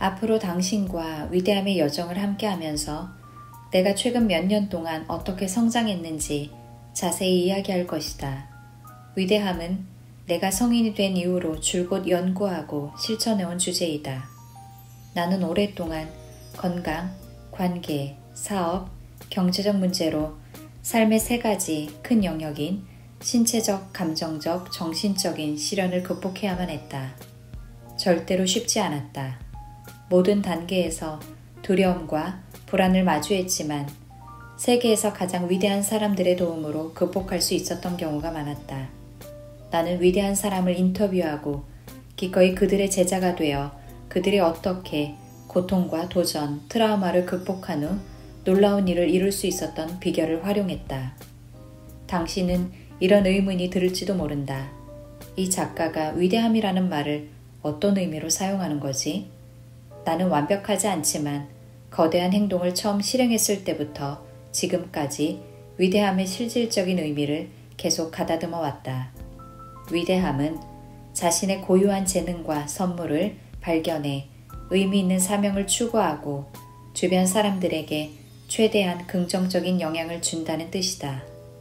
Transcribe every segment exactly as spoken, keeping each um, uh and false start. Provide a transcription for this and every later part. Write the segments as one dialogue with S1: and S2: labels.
S1: 앞으로 당신과 위대함의 여정을 함께하면서 내가 최근 몇 년 동안 어떻게 성장했는지 자세히 이야기할 것이다. 위대함은 내가 성인이 된 이후로 줄곧 연구하고 실천해온 주제이다. 나는 오랫동안 건강, 관계, 사업, 경제적 문제로 삶의 세 가지 큰 영역인 신체적, 감정적, 정신적인 시련을 극복해야만 했다. 절대로 쉽지 않았다. 모든 단계에서 두려움과 불안을 마주했지만 세계에서 가장 위대한 사람들의 도움으로 극복할 수 있었던 경우가 많았다. 나는 위대한 사람을 인터뷰하고 기꺼이 그들의 제자가 되어 그들이 어떻게 고통과 도전, 트라우마를 극복한 후 놀라운 일을 이룰 수 있었던 비결을 활용했다. 당신은 이런 의문이 들을지도 모른다. 이 작가가 위대함이라는 말을 어떤 의미로 사용하는 거지? 나는 완벽하지 않지만 거대한 행동을 처음 실행했을 때부터 지금까지 위대함의 실질적인 의미를 계속 가다듬어 왔다. 위대함은 자신의 고유한 재능과 선물을 발견해 의미 있는 사명을 추구하고 주변 사람들에게 최대한 긍정적인 영향을 준다는 뜻이다.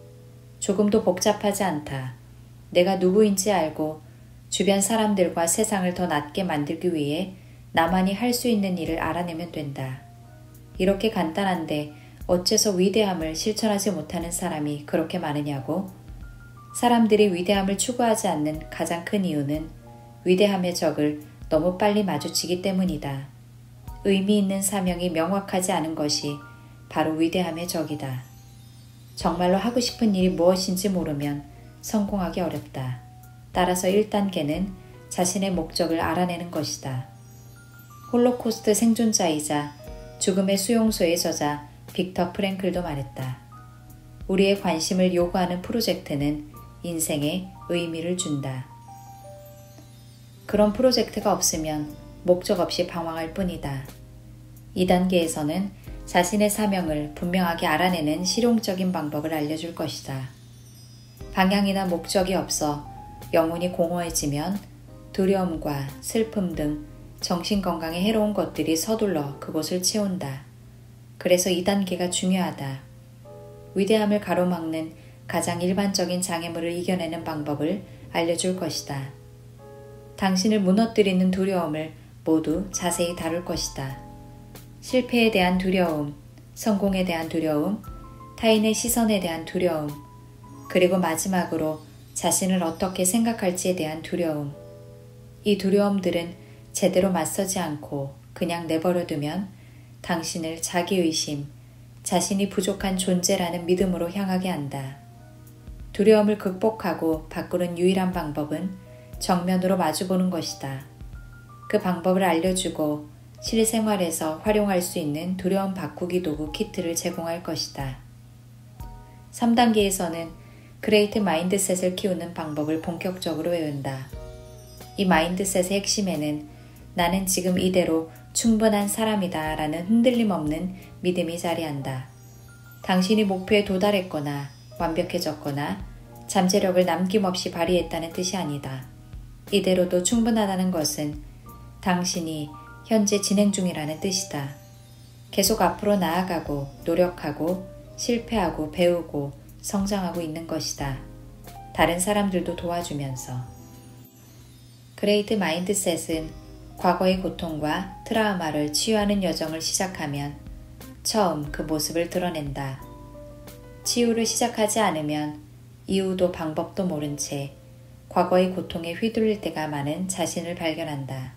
S1: 조금도 복잡하지 않다. 내가 누구인지 알고 주변 사람들과 세상을 더 낫게 만들기 위해 나만이 할 수 있는 일을 알아내면 된다. 이렇게 간단한데 어째서 위대함을 실천하지 못하는 사람이 그렇게 많으냐고? 사람들이 위대함을 추구하지 않는 가장 큰 이유는 위대함의 적을 너무 빨리 마주치기 때문이다. 의미 있는 사명이 명확하지 않은 것이 바로 위대함의 적이다. 정말로 하고 싶은 일이 무엇인지 모르면 성공하기 어렵다. 따라서 일 단계는 자신의 목적을 알아내는 것이다. 홀로코스트 생존자이자 죽음의 수용소의 저자 빅터 프랭클도 말했다. 우리의 관심을 요구하는 프로젝트는 인생에 의미를 준다. 그런 프로젝트가 없으면 목적 없이 방황할 뿐이다. 이 단계에서는 자신의 사명을 분명하게 알아내는 실용적인 방법을 알려줄 것이다. 방향이나 목적이 없어 영혼이 공허해지면 두려움과 슬픔 등 정신건강에 해로운 것들이 서둘러 그곳을 채운다. 그래서 이 단계가 중요하다. 위대함을 가로막는 가장 일반적인 장애물을 이겨내는 방법을 알려줄 것이다. 당신을 무너뜨리는 두려움을 모두 자세히 다룰 것이다. 실패에 대한 두려움, 성공에 대한 두려움, 타인의 시선에 대한 두려움, 그리고 마지막으로 자신을 어떻게 생각할지에 대한 두려움. 이 두려움들은 제대로 맞서지 않고 그냥 내버려두면 당신을 자기의심, 자신이 부족한 존재라는 믿음으로 향하게 한다. 두려움을 극복하고 바꾸는 유일한 방법은 정면으로 마주보는 것이다. 그 방법을 알려주고 실생활에서 활용할 수 있는 두려움 바꾸기 도구 키트를 제공할 것이다. 삼 단계에서는 그레이트 마인드셋을 키우는 방법을 본격적으로 외운다. 이 마인드셋의 핵심에는 나는 지금 이대로 충분한 사람이다 라는 흔들림 없는 믿음이 자리한다. 당신이 목표에 도달했거나 완벽해졌거나 잠재력을 남김없이 발휘했다는 뜻이 아니다. 이대로도 충분하다는 것은 당신이 현재 진행 중이라는 뜻이다. 계속 앞으로 나아가고 노력하고 실패하고 배우고 성장하고 있는 것이다. 다른 사람들도 도와주면서. 그레이트 마인드셋은 과거의 고통과 트라우마를 치유하는 여정을 시작하면 처음 그 모습을 드러낸다. 치유를 시작하지 않으면 이유도 방법도 모른 채 과거의 고통에 휘둘릴 때가 많은 자신을 발견한다.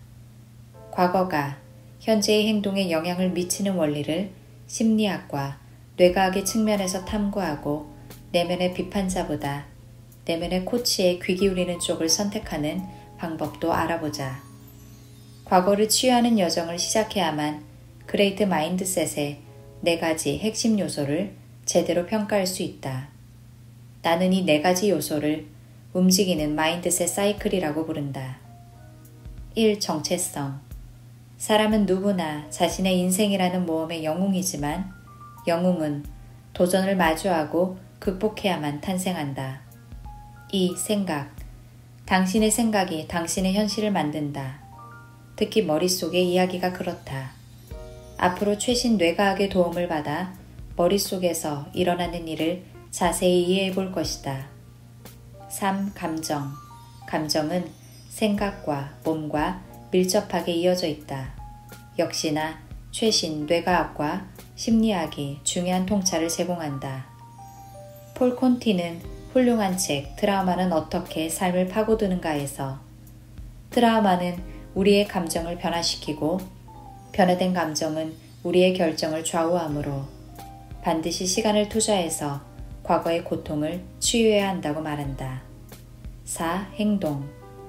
S1: 과거가 현재의 행동에 영향을 미치는 원리를 심리학과 뇌과학의 측면에서 탐구하고 내면의 비판자보다 내면의 코치에 귀 기울이는 쪽을 선택하는 방법도 알아보자. 과거를 치유하는 여정을 시작해야만 그레이트 마인드셋의 네 가지 핵심 요소를 제대로 평가할 수 있다. 나는 이 네 가지 요소를 움직이는 마인드셋 사이클이라고 부른다. 일. 정체성. 사람은 누구나 자신의 인생이라는 모험의 영웅이지만 영웅은 도전을 마주하고 극복해야만 탄생한다. 이. 생각. 당신의 생각이 당신의 현실을 만든다. 특히 머릿속의 이야기가 그렇다. 앞으로 최신 뇌과학의 도움을 받아 머릿속에서 일어나는 일을 자세히 이해해 볼 것이다. 삼. 감정. 감정은 생각과 몸과 밀접하게 이어져 있다. 역시나 최신 뇌과학과 심리학이 중요한 통찰을 제공한다. 폴 콘티는 훌륭한 책 트라우마는 어떻게 삶을 파고드는가에서 트라우마는 우리의 감정을 변화시키고 변화된 감정은 우리의 결정을 좌우하므로 반드시 시간을 투자해서 과거의 고통을 치유해야 한다고 말한다. 사. 행동.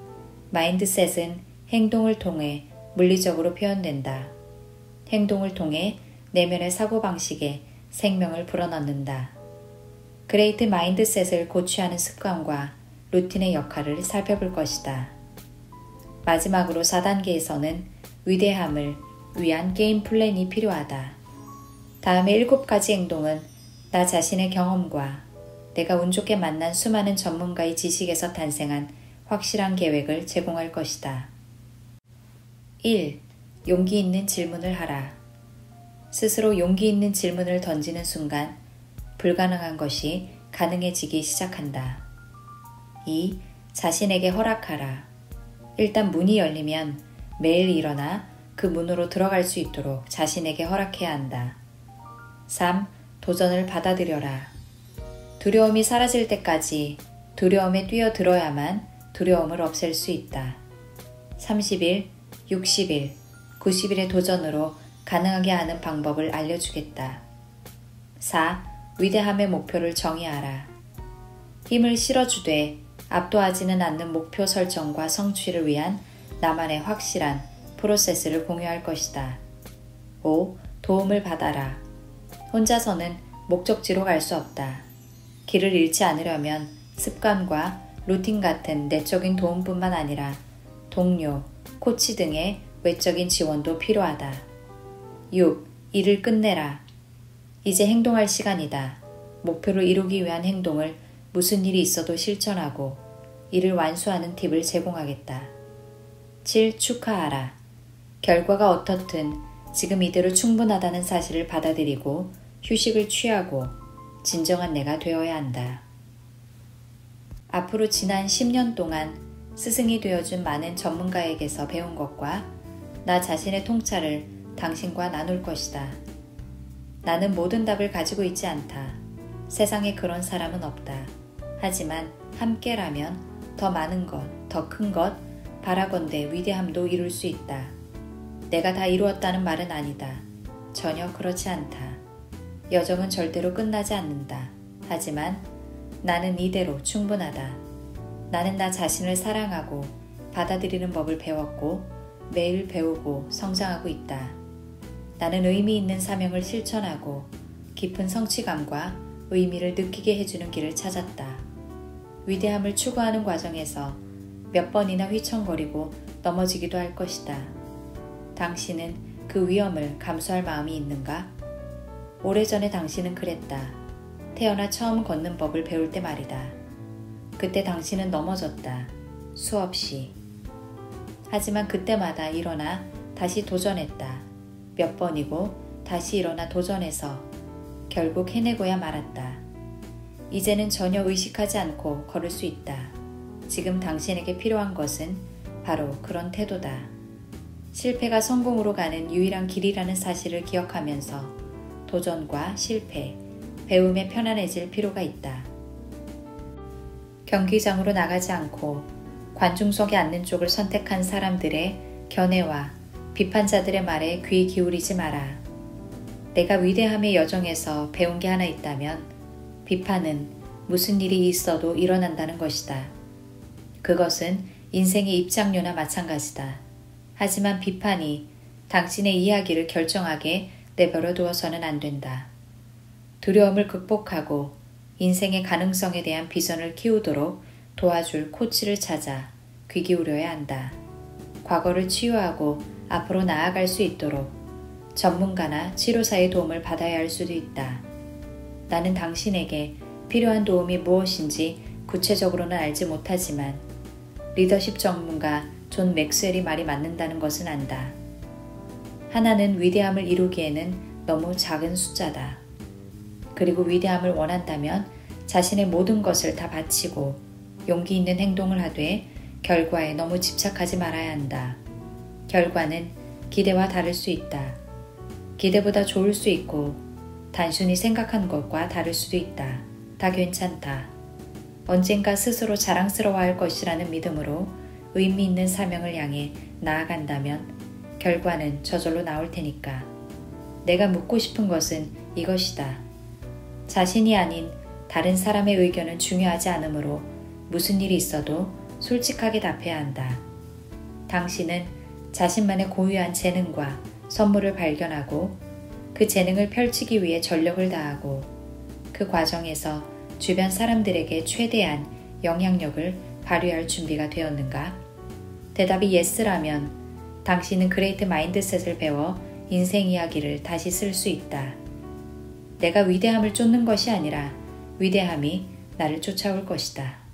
S1: 마인드셋은 행동을 통해 물리적으로 표현된다. 행동을 통해 내면의 사고방식에 생명을 불어넣는다. 그레이트 마인드셋을 고취하는 습관과 루틴의 역할을 살펴볼 것이다. 마지막으로 사 단계에서는 위대함을 위한 게임 플랜이 필요하다. 다음의 일곱 가지 행동은 나 자신의 경험과 내가 운 좋게 만난 수많은 전문가의 지식에서 탄생한 확실한 계획을 제공할 것이다. 일. 용기 있는 질문을 하라. 스스로 용기 있는 질문을 던지는 순간 불가능한 것이 가능해지기 시작한다. 이. 자신에게 허락하라. 일단 문이 열리면 매일 일어나 그 문으로 들어갈 수 있도록 자신에게 허락해야 한다. 삼. 도전을 받아들여라. 두려움이 사라질 때까지 두려움에 뛰어들어야만 두려움을 없앨 수 있다. 삼십 일, 육십 일, 구십 일의 도전으로 가능하게 하는 방법을 알려주겠다. 사. 위대함의 목표를 정의하라. 힘을 실어주되 압도하지는 않는 목표 설정과 성취를 위한 나만의 확실한 프로세스를 공유할 것이다. 오. 도움을 받아라. 혼자서는 목적지로 갈 수 없다. 길을 잃지 않으려면 습관과 루틴 같은 내적인 도움뿐만 아니라 동료, 코치 등의 외적인 지원도 필요하다. 육. 일을 끝내라. 이제 행동할 시간이다. 목표를 이루기 위한 행동을 무슨 일이 있어도 실천하고 이를 완수하는 팁을 제공하겠다. 칠. 축하하라. 결과가 어떻든 지금 이대로 충분하다는 사실을 받아들이고 휴식을 취하고 진정한 내가 되어야 한다. 앞으로 지난 십 년 동안 스승이 되어준 많은 전문가에게서 배운 것과 나 자신의 통찰을 당신과 나눌 것이다. 나는 모든 답을 가지고 있지 않다. 세상에 그런 사람은 없다. 하지만 함께라면 더 많은 것, 더 큰 것, 바라건대 위대함도 이룰 수 있다. 내가 다 이루었다는 말은 아니다. 전혀 그렇지 않다. 여정은 절대로 끝나지 않는다. 하지만 나는 이대로 충분하다. 나는 나 자신을 사랑하고 받아들이는 법을 배웠고 매일 배우고 성장하고 있다. 나는 의미 있는 사명을 실천하고 깊은 성취감과 의미를 느끼게 해주는 길을 찾았다. 위대함을 추구하는 과정에서 몇 번이나 휘청거리고 넘어지기도 할 것이다. 당신은 그 위험을 감수할 마음이 있는가? 오래전에 당신은 그랬다. 태어나 처음 걷는 법을 배울 때 말이다. 그때 당신은 넘어졌다. 수없이. 하지만 그때마다 일어나 다시 도전했다. 몇 번이고 다시 일어나 도전해서 결국 해내고야 말았다. 이제는 전혀 의식하지 않고 걸을 수 있다. 지금 당신에게 필요한 것은 바로 그런 태도다. 실패가 성공으로 가는 유일한 길이라는 사실을 기억하면서 도전과 실패, 배움에 편안해질 필요가 있다. 경기장으로 나가지 않고 관중석에 앉는 쪽을 선택한 사람들의 견해와 비판자들의 말에 귀 기울이지 마라. 내가 위대함의 여정에서 배운 게 하나 있다면 비판은 무슨 일이 있어도 일어난다는 것이다. 그것은 인생의 입장료나 마찬가지다. 하지만 비판이 당신의 이야기를 결정하게 내버려 두어서는 안 된다. 두려움을 극복하고 인생의 가능성에 대한 비전을 키우도록 도와줄 코치를 찾아 귀 기울여야 한다. 과거를 치유하고 앞으로 나아갈 수 있도록 전문가나 치료사의 도움을 받아야 할 수도 있다. 나는 당신에게 필요한 도움이 무엇인지 구체적으로는 알지 못하지만 리더십 전문가 존 맥스웰이 말이 맞는다는 것은 안다. 하나는 위대함을 이루기에는 너무 작은 숫자다. 그리고 위대함을 원한다면 자신의 모든 것을 다 바치고 용기 있는 행동을 하되 결과에 너무 집착하지 말아야 한다. 결과는 기대와 다를 수 있다. 기대보다 좋을 수 있고 단순히 생각한 것과 다를 수도 있다. 다 괜찮다. 언젠가 스스로 자랑스러워할 것이라는 믿음으로 의미 있는 사명을 향해 나아간다면 결과는 저절로 나올 테니까. 내가 묻고 싶은 것은 이것이다. 자신이 아닌 다른 사람의 의견은 중요하지 않으므로 무슨 일이 있어도 솔직하게 답해야 한다. 당신은 자신만의 고유한 재능과 선물을 발견하고 그 재능을 펼치기 위해 전력을 다하고 그 과정에서 주변 사람들에게 최대한 영향력을 발휘할 준비가 되었는가? 대답이 예스라면 당신은 그레이트 마인드셋을 배워 인생 이야기를 다시 쓸 수 있다. 내가 위대함을 쫓는 것이 아니라 위대함이 나를 쫓아올 것이다.